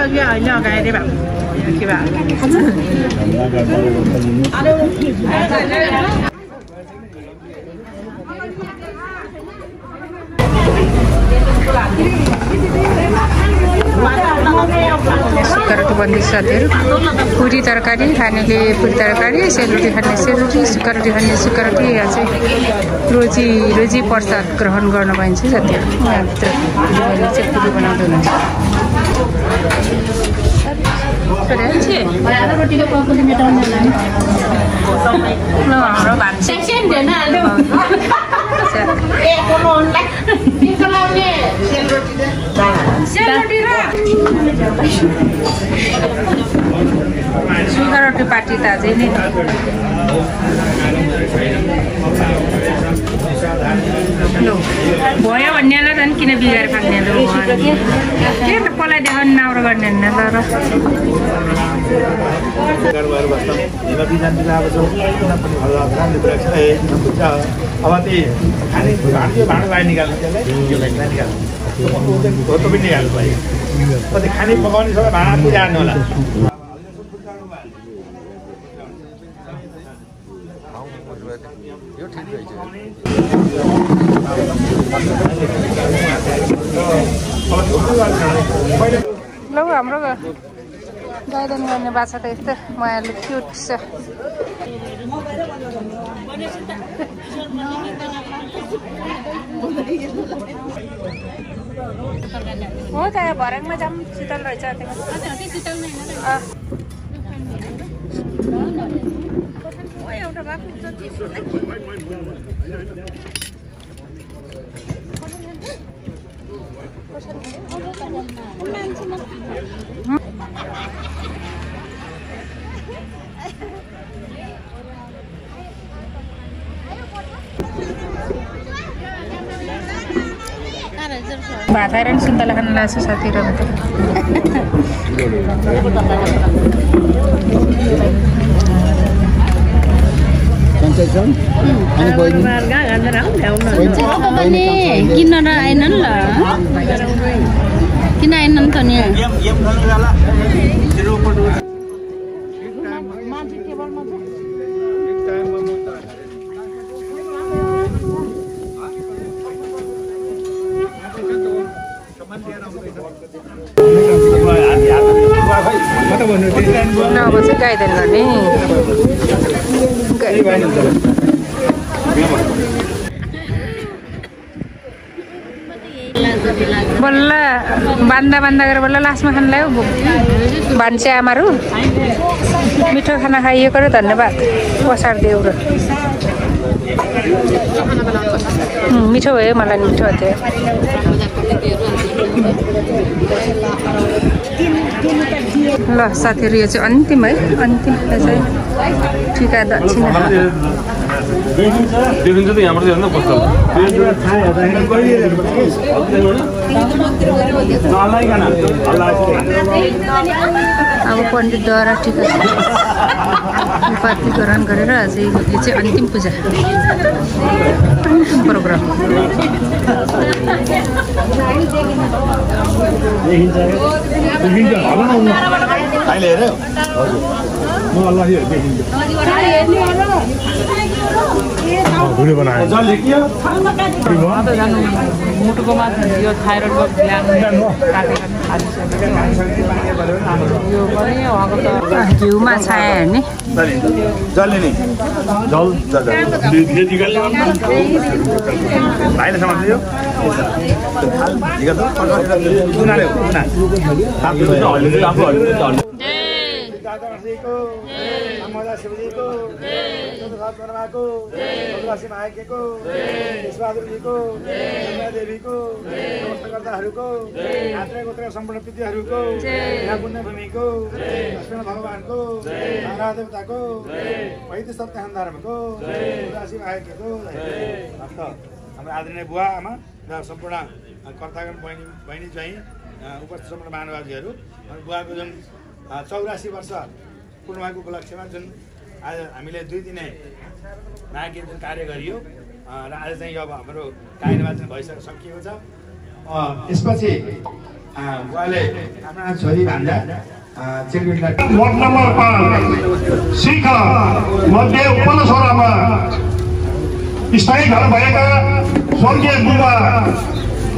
सुक्खा रोटी बन्दैछ साथीहरू पुरी तरकारी खानेले पुरी तरकारी सेलरोटी खाने सेलरोटी सुक्खा रोटी खाने सुक्खा रोटी यहाँ चाहिँ रोजी रोजी प्रसाद ग्रहण गर्न पाइन्छ साथीहरू यहाँभित्र बहिनी चाहिँ पुरी बनाउँदै हुनुहुन्छ हाम्रो भान्से सुक्खा रोटी पार्टी त अझै नै भयो भन्नेलाई झन् किन बिगार खाने के त कसलाई देखाउने नाउरो गर्ने ल र अब त्यही खाने भाँडो भाँडो बाहिर निकाल्नु त्यसलाई यो भाइलाई निकाल्नु हो त पनि निकाल्नु पऱ्यो कति खाने पकाउने सबै भाँडा पुरा हाल्नु होला ल हाम्रो गाइडन गर्ने बाछा त यस्तो मायालु क्युट छ हो त भरङमा जाम शीतल रहेछ एउटा भात आएर नि सुन्तला खान लाग्छ साथीहरू किन आएन ल किन आएन नि त नि अब चाहिँ गाइदेन गर्ने बल्ल बान्दा बान्दा गरेर बल्ल लास्टमा खान लाग्यो भान्से आमाहरू मिठो खाना खाइएको र धन्यवाद पसार देऊ र मिठो भयो मलाई मिठो थियो ल साथीहरू यो चाहिँ अन्तिम है अन्तिम चाहिँ ठिका दक्षिणा देखिन्छ त यहाँबाट हेर्न कस्तो अब पण्डितद्वारा टिका उपाधि ग्रहण गरेर चाहिँ यो चाहिँ अन्तिम पूजा अन्तिम प्रोग्राम भिडियो बनायो मुटुको माथि यो थाइरोइडको घिउमा छाया हेर्ने जल्ने नि जल भाइले समात्यो दादाजीको मजा शिवजीको को मायकेको ईश्वरजीको देवीको नमस्कारकर्ताहरूको आत्रे गोत्र सम्पूर्ण पितृहरूको यहाँ पुण्यभूमिको लक्ष्मण भगवानको तारा देवताको वैद्य सत्यनारायण धर्मको राशि मायकेको भक्त हाम्रो आदरणीय बुवा आमा र सम्पूर्ण कर्तागण बहिनी बहिनी चाहिँ उपस्थित सम्पूर्ण महानुभावजीहरू बुवाको जुन चौरासी वर्ष पूर्ण भएको उपलक्ष्यमा जुन आज हामीले दुई दिने नागरिक जुन कार्य गरियो र आज चाहिँ अब हाम्रो कार्यवाचन भइसकेको सकिएको छ। यसपछि बुवाले आफ्ना छोरी भान्जा चिरबिटलाई वार्ड नम्बर पाँच सिख मध्य उपनसरामा स्थायी घर भएका स्वर्गीय बुबा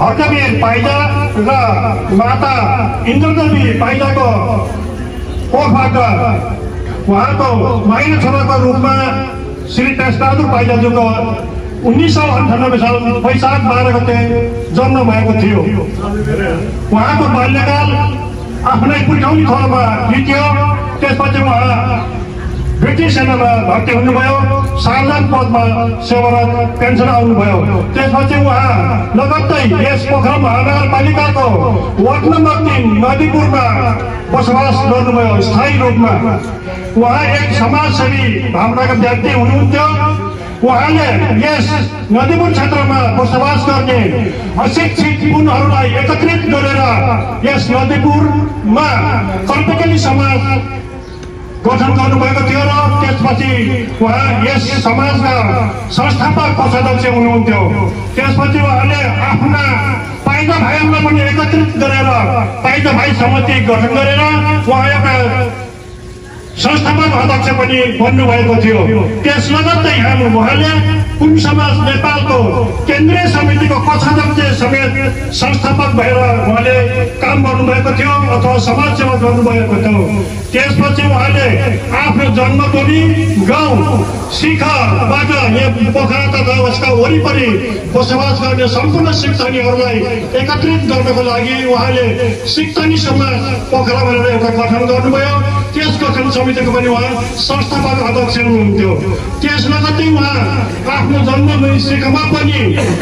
हर्कवीर पाइजा र माता इन्द्रदेवी पाइजाको कोखबाट उहाँको माइलो छोराको रूपमा श्री तेजबहादुर पाइजाज्यूको उन्नाइस सौ अन्ठानब्बे साल वैशाख बाह्र गते जन्म भएको थियो। उहाँको बाल्यकाल आफ्नै पुर्ख्यौली थलोमा बित्यो। त्यसपछि उहाँ ब्रिटिस सेनामा भर्ती हुनुभयो। सार्जन पदमा सेवारत पेन्सन आउनुभयो। त्यसपछि उहाँ लगत्तै यस पोखरा महानगरपालिकाको वार्ड नम्बर तीन नदीपुरमा बसोबास गर्नुभयो स्थायी रूपमा। उहाँ एक समाजसेवी भावनाका व्यक्ति हुनुहुन्थ्यो। उहाँले यस नदीपुर क्षेत्रमा बसोबास गर्ने अशिक्षित उनीहरूलाई एकत्रित गरेर यस नदीपुरमा कल्पकली समाज गठन गर्नुभएको थियो र त्यसपछि उहाँ यस समाजका संस्थापक कोषाध्यक्ष हुनुहुन्थ्यो। त्यसपछि उहाँले आफ्ना पाइजा भाइहरूलाई पनि एकत्रित गरेर पाइजा भाइ समिति गठन गरेर उहाँ एउटा संस्थापक अध्यक्ष पनि बन्नुभएको थियो। त्यस लगत्तै हामी उहाँले कुन समाज नेपालको केन्द्रीय समितिको कोषाध्यक्ष समेत संस्थापक भएर उहाँले काम गर्नुभएको थियो अथवा समाज सेवा गर्नुभएको थियो। त्यसपछि उहाँले आफ्नो जन्मभूमि गाउँ शिखरबाट यहाँ पोखरा तथा उसका वरिपरि बसोबास गर्ने सम्पूर्ण शिक्षणीहरूलाई एकत्रित गर्नको लागि उहाँले शिक्षणी समाज पोखरा भनेर एउटा गठन गर्नुभयो। त्यस गठन समितिको पनि उहाँ संस्थापक अध्यक्ष हुनुहुन्थ्यो। त्यस लगत्तै उहाँ आफ्नो जन्मभूमि शिखरमा पनि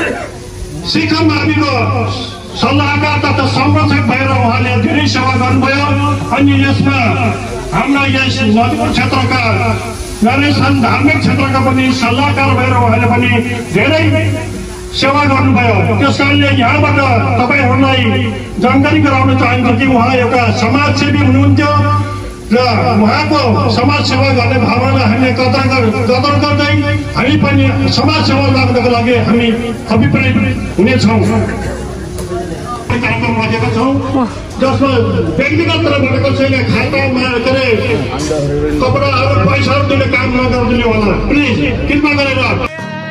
शिखर माविको सल्लाहकार तथा संरक्षक भएर उहाँले धेरै सेवा गर्नुभयो। अनि यसमा हाम्रा यस नदीपुर क्षेत्रका गणेशन धार्मिक क्षेत्रका पनि सल्लाहकार भएर उहाँले पनि धेरै सेवा गर्नुभयो। त्यस कारणले यहाँबाट तपाईँहरूलाई जानकारी गराउन चाहन्छु कि उहाँ एउटा समाजसेवी हुनुहुन्थ्यो र उहाँको समाज सेवा गर्ने भावना हामीले कदर कदर गर्दै हामी पनि समाज सेवा लाग्नको लागि हामी अभिप्राय हुनेछौँ। कार्यक्रम राखेका छौँ जसमा व्यक्तिगत तर्फबाट कसैले खातामा के अरे कपडाहरू पैसाहरू दिने काम नगरिदिने होला। प्लिज कृपा गरेर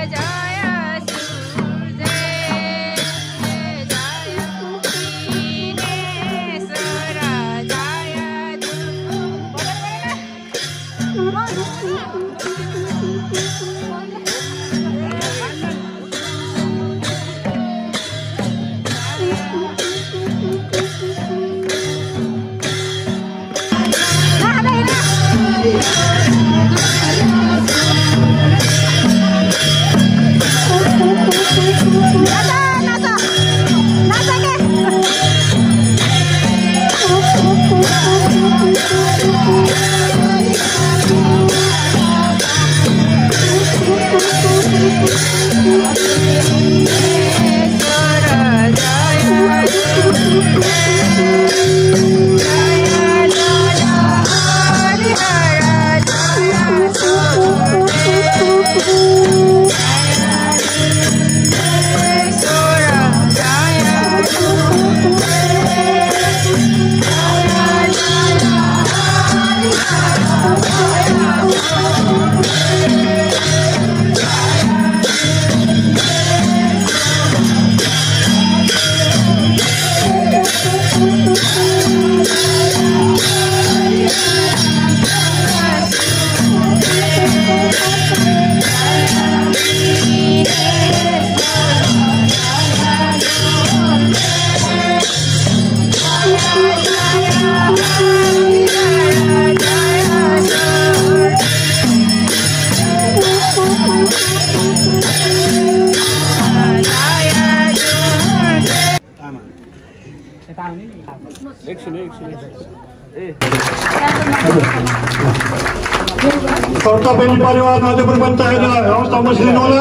कर्तव्य परिवार नदीपुर पंचायत अवस्था मछली होला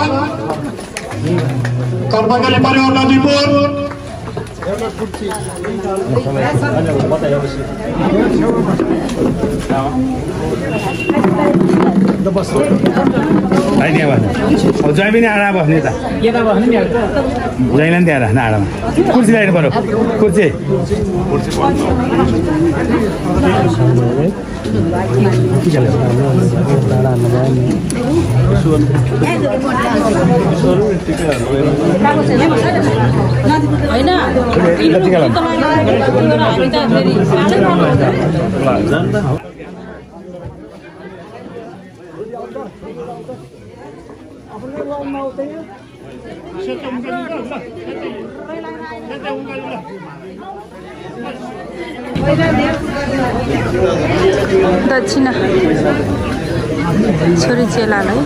कर्तव्य परिवार नदीपुर जय पनि आडा बस्ने त जैन त्यहाँ राख्न आडामा कुर्सी ल्याइनु पर्यो कुर्सी दक्षिणा छोरी चेलालाई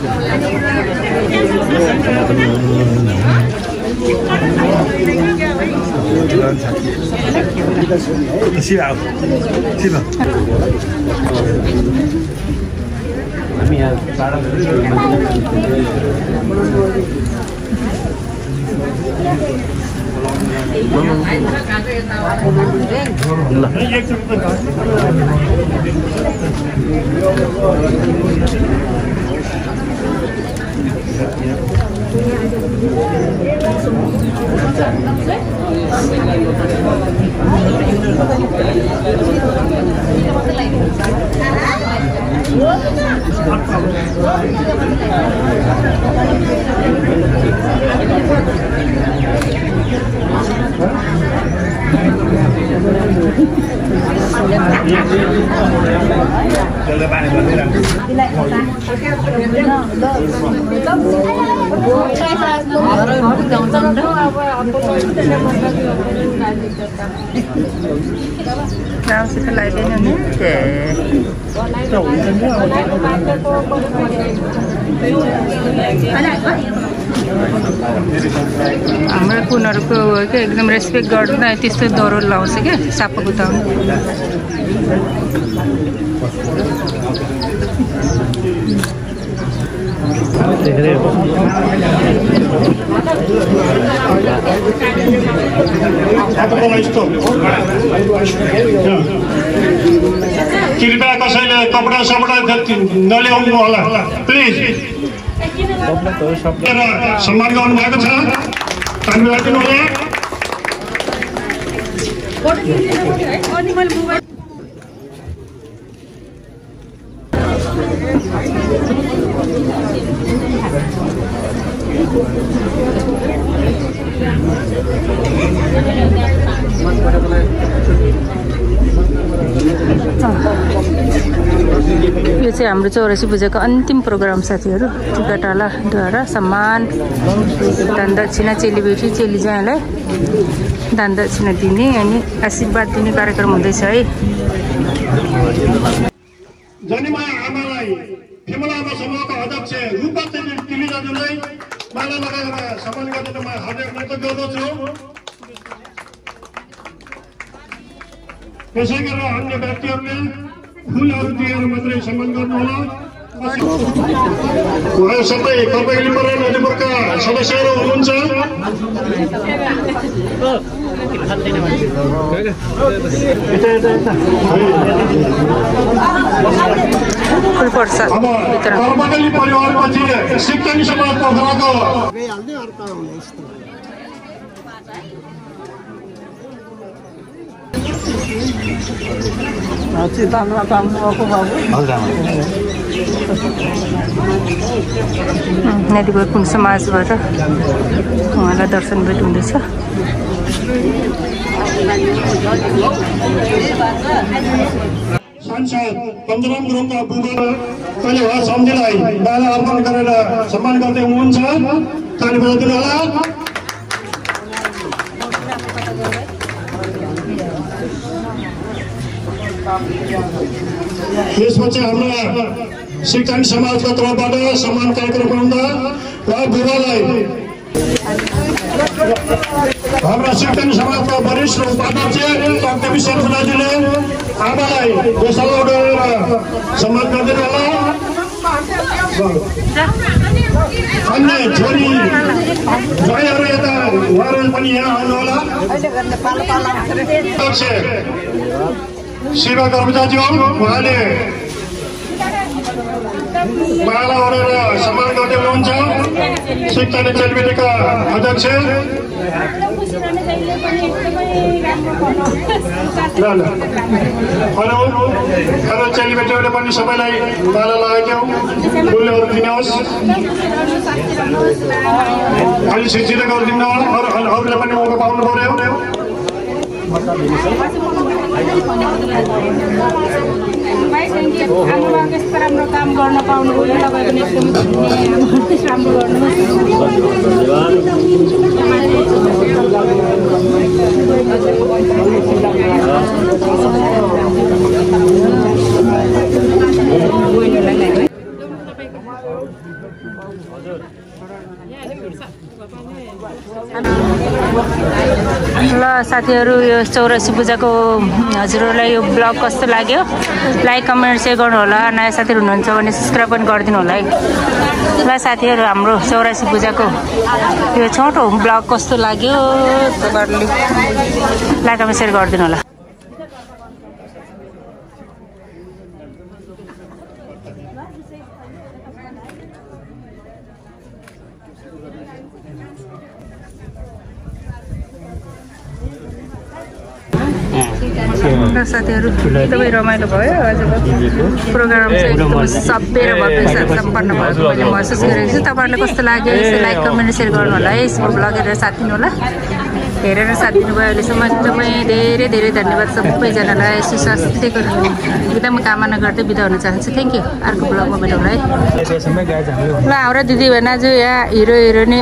Nào sẽ phải lại bên này để हाम्रो कुनहरूको के एकदम रेस्पेक्ट गर्दैन त्यस्तो दौरो लाउँछ क्या सापा गुताउनु कृपया कसैले कपडा सपडा नल्याउनु होला प्लिज सम्मान गर्नु भएको छ धन्यवाद दिनुहोला यो चाहिँ हाम्रो चौरासी पूजाको अन्तिम प्रोग्राम साथीहरू टिकाटालाद्वारा सम्मान दान दक्षिणा चेलीबेटी चेली ज्याइलाई दान दक्षिणा दिने अनि आशीर्वाद दिने कार्यक्रम हुँदैछ है जनिमाया आमालाई फिमलामा समूहका अध्यक्ष रूपा तिमी दाजुलाई माला लगाएर सम्मान गरिदिन म हार्दिक नमस्कार गर्दछु त्यसै गरेर अन्य व्यक्तिहरूले फुलहरू दिएर मात्रै सम्मान गर्नुहोला उहाँ सबै कपैली परान अलिपुरका सदस्यहरू हुनुहुन्छ अब कर्मकली परिवारपछि सिक्किम समाज पोखराको नदीपुर पुन समाजबाट उहाँलाई दर्शन भेट हुँदैछ सांसद पञ्चराम गुरुङका बुबा कहिले उहाँ सम्झिलाई माला अर्पण गरेर सम्मान गर्दै हुनुहुन्छ ताली बजाइदिनु होला त्यसपछि हाम्रा शिक्षण समाजका तर्फबाट सम्मान कार्यक्रम हुँदा र बुबालाई हाम्रा शिक्षण समाजका वरिष्ठ उपाध्यक्ष टक्देवी शर्माजीले आमालाई गोसाला उडालेर सम्मान गरिदिनु होला अन्य छोरी ज्वाइँहरू यता उहाँहरू पनि यहाँ आउनुहोला सेवा कर्मचारी उहाँले माला ओढेर सम्मान गर्दै हुनुहुन्छ शिक्षाले चेलीबेटीका अध्यक्ष ल ल हेलो हेलो चेलीबेटीहरूले पनि सबैलाई ताला लगाइदेऊ फुलहरू दिनुहोस् अलि सिसिलो गरिदिनु अरूले पनि मौका पाउनु पर्यो आमाबाबुको यस्तो राम्रो काम गर्न पाउनुभयो तपाईँ पनि एकदमै राम्रो गर्नुहोस्। ल साथीहरू यो चौरासी पूजाको हजुरहरूलाई यो ब्लग कस्तो लाग्यो लाइक कमेन्ट सेयर गर्नु होला नयाँ साथीहरू हुनुहुन्छ भने सब्सक्राइब पनि गरिदिनु होला है। ल साथीहरू हाम्रो चौरासी पूजाको यो छोटो ब्लग कस्तो लाग्यो तपाईँहरूले लाइक कमेन्ट सेयर गरिदिनु होला। साथीहरू एकदमै रमाइलो भयो आजको प्रोग्राम चाहिँ एकदमै सभ्य र भव्य साथ सम्पन्न भएको मैले महसुस गरेको छु। तपाईँहरूलाई कस्तो लाग्यो यसो लाइक कमेन्ट सेयर गर्नु होला है। यसमा ब्लग हेरेर साथ दिनु होला। हेरेर साथ दिनुभयो अहिलेसम्म एकदमै धेरै धेरै धन्यवाद सबैजनालाई। सुस्वास्थ्यको एकदम कामना गर्दै बिदा हुन चाहन्छु। Thank you. अर्को ब्लगमा भेटौँ है। ल हाम्रो दिदी बहिनी यहाँ हिरो हिरोइनी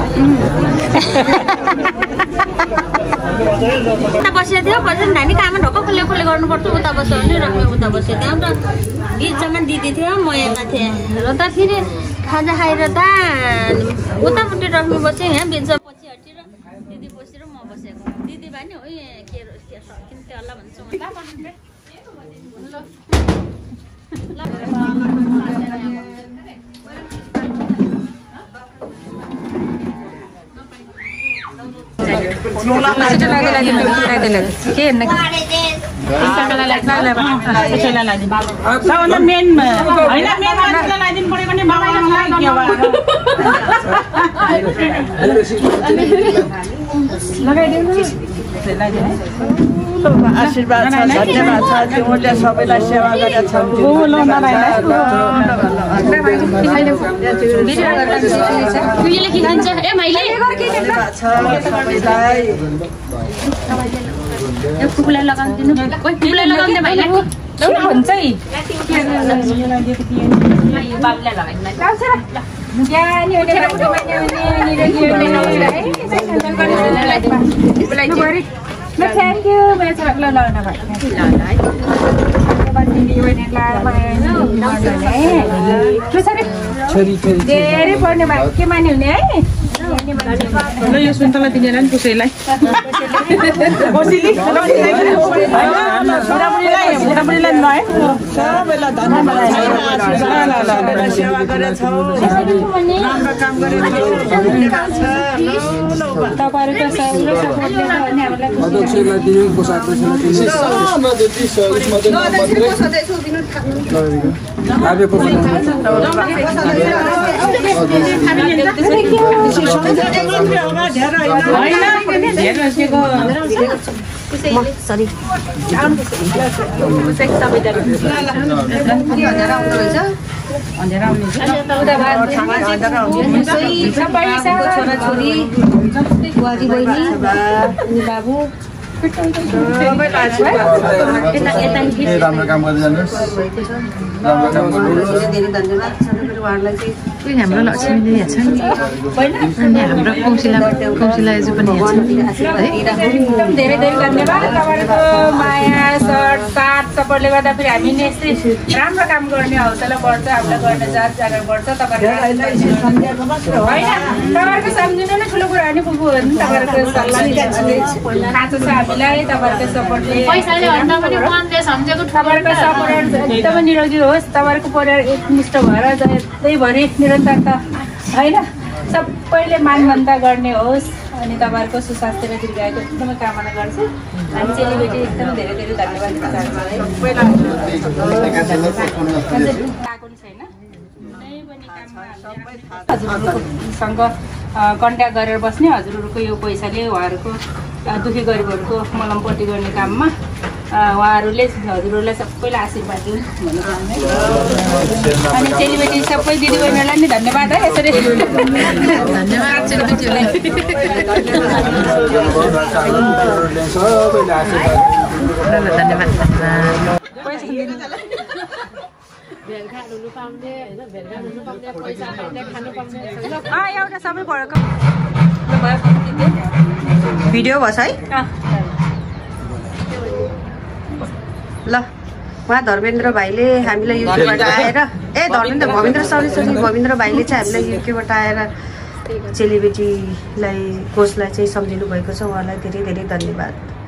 उता बसेको थियो पछि नानी काममा ढक्क खुल्ले खुल्ले गर्नुपर्छ उता बस्यो भने रक्मे उता बसेको थियो अन्त बिचमा दिदी थियो म यता थिएँ र त फेरि खाजा खाएर त उतापट्टि रक्मे बस्यो यहाँ बिचमा पछि हटेर दिदी बसेर म बसेको दिदी भए नि हो के सकिन्थ्यो होला भन्छु आशीर्वाद छ धन्यवाद छ तिमीले सबैलाई सेवा गरेका छौ कुकुरलाई लगाउँदिनु कुकुरलाई लगाउँदै भाइलाई भन्छ है बाबुलाई लगाइदिनु थ्याङ्क यू धेरै पढ्ने भाइ के माने हुने है ल यो सुन्तला दिनेलाई नि कसैलाई सरी छोराछोरी बुहारी बहिनी अनि बाबु राम्रो काम गर्दै जानुहोस् राम्रो काम गर्नुहोस् धेरै धन्यवाद उहाँहरूलाई चाहिँ हाम्रो लक्ष्मीले यहाँ छ नि अनि हाम्रो कौशिला कौशिला एजु पनि यहाँ छ एकदम धेरै धेरै धन्यवाद तपाईँहरूको माया सट साथ सपोर्टले गर्दा फेरि हामी नि यस्तै राम्रो काम गर्ने हौसला बढ्छ हामीलाई गर्ने जात जागर बढ्छ तपाईँहरूको तपाईँहरूको सम्झिनु नै ठुलो कुरा नि पुग्नु हो नि तपाईँहरूको सल्लाह खाँचो छ हामीलाई तपाईँहरूको सपोर्टले तपाईँहरूको सपोर्ट एकदमै निरोगी होस् तपाईँहरूको परिवार एकमुष्ट भएर त्यहीभरि निरन्तरता होइन सबैले मानमन्ता गर्ने होस् अनि तपाईँहरूको सुस्वास्थ्य र दीर्घायुको एकदमै कामना गर्छु हामी चेलीबेटी एकदमै धेरै धेरै धन्यवाद दिन चाहन्छु है छैन कुनै पनि काम हजुरहरूसँग कन्ट्याक्ट गरेर बस्ने, हजुरहरूको यो पैसाले उहाँहरूको दुखी गरिबहरूको मलमपट्टि गर्ने काममा उहाँहरूले हजुरहरूलाई सबैलाई आशीर्वाद दिनु भन्नु चाहन्छु। अनि चेलीबेटी सबै दिदीबहिनीहरूलाई नि धन्यवाद है, यसरी धन्यवाद चेलीबेटीहरूलाई। एउटा सबै पढेको भिडियो भएछ है ल। उहाँ धर्मेन्द्र भाइले हामीलाई युकेबाट आएर ए धर्मेन्द्र भविन्द्र सरी सरी भविन्द्र भाइले चाहिँ हामीलाई युकेबाट आएर चेलीबेटीलाई कोचलाई चाहिँ सम्झिनु भएको छ। उहाँलाई धेरै धेरै धन्यवाद।